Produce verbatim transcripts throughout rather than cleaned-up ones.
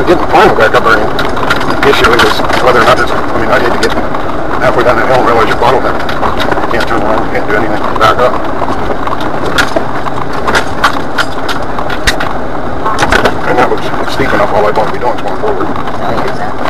getting the final back up there. The issue is whether or not it's, I mean, I need to get halfway down that hill and realize you're bottlenecked. You can't turn around, you can't do anything, back up. And that was steep enough, all I'd want to be doing is going forward. Oh, yeah, exactly.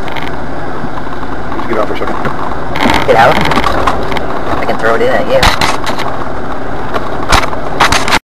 Get out. I can throw it in at you.